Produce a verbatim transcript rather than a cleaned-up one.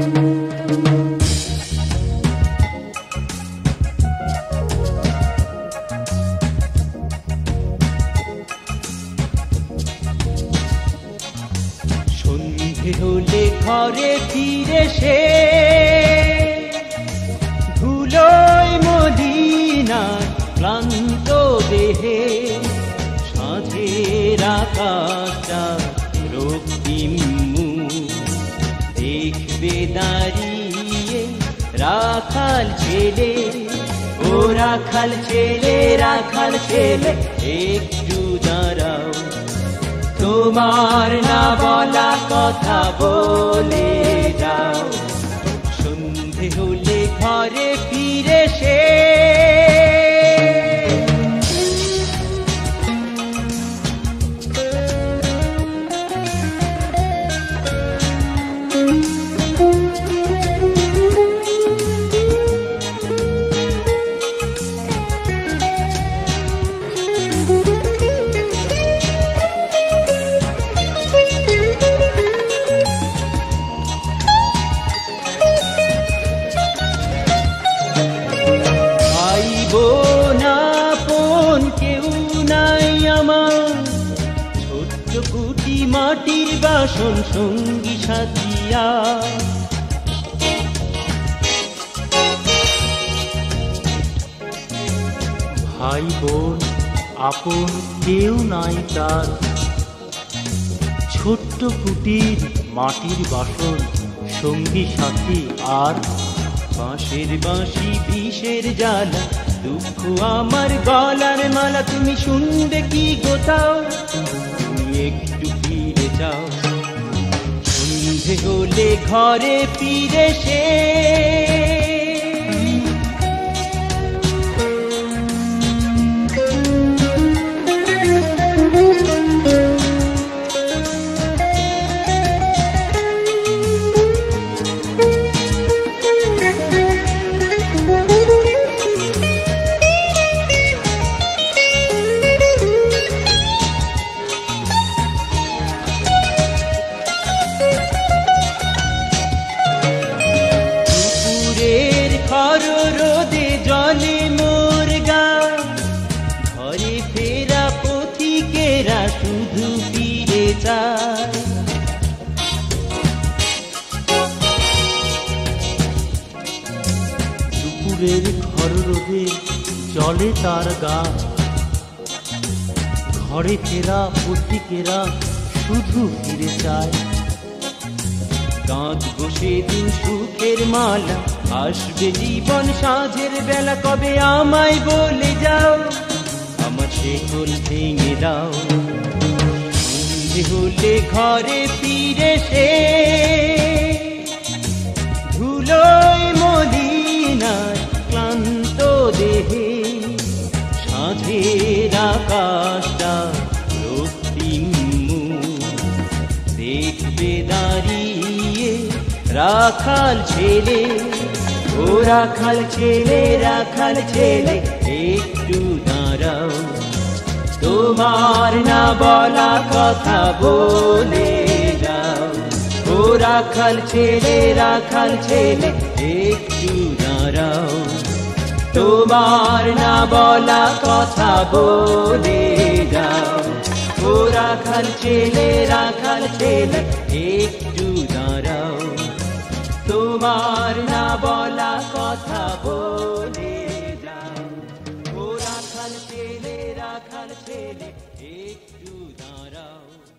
সন্ধে হলে ঘরে ফিরে সে ধুলোয় মদিনার ক্লান্ত দেহে সাঁঝের আকাশটা রক্তিম দেখবে দাঁড়িয়ে রাখাল ছেলে, ও রাখাল ছেলে, রাখাল ছেলে একটু দাঁড়াও, তোমার না বলা কথা বলে যাও। সন্ধে হলে ঘরে ফিরে সে কুটি মাটির বাসন সঙ্গী সাথিয়া, ভাই বোন আপন কেউ নাই তার, ছোট্ট কুটির মাটির বাসন সঙ্গী সাথী আর বাঁশের বাঁশি বিষের জ্বালা, দুঃখ আমার গলার মালা, তুমি শুনবে কি কোথাও, তুমি একটু ফিরে যাও। সন্ধে হলে ঘরে ফিরে সে রোদে জলে মোর গা, ঘরে ফেরা পথিকেরা শুধু ফিরে যায়। দুপুরের ঘর রোদে জলে তার গা, ঘরে ফেরা পথিকেরা শুধু ফিরে যায়। কাঁধ বসে দিন সুখের মালা, আসবে জীবন সাঁঝের বেলা, কবে আমায় বলে যাও, আমার শেকল ভেঙে দাও। সন্ধে হলে ঘরে ফিরে সে ধুলোয় মদিনার ক্লান্ত দেহে সাঁঝের আকাশটা রক্তিম দেখবে দাঁড়িয়ে রাখাল ছেলে, ও রাখাল ছেলে, রাখাল ছেলে একটু দাঁড়াও, তোমার না বলা কথা বলে যাও। ও রাখাল ছেলে, রাখাল ছেলে একটু দাঁড়াও, তোমার না বলা কথা বলে যাও। ও রাখাল ছেলে, রাখাল ছেলে একটু দাঁড়াও, তোমার না বলা কথা বলে যাও। ও রাখাল ছেলে, রাখাল ছেলে একটু দাঁড়াও।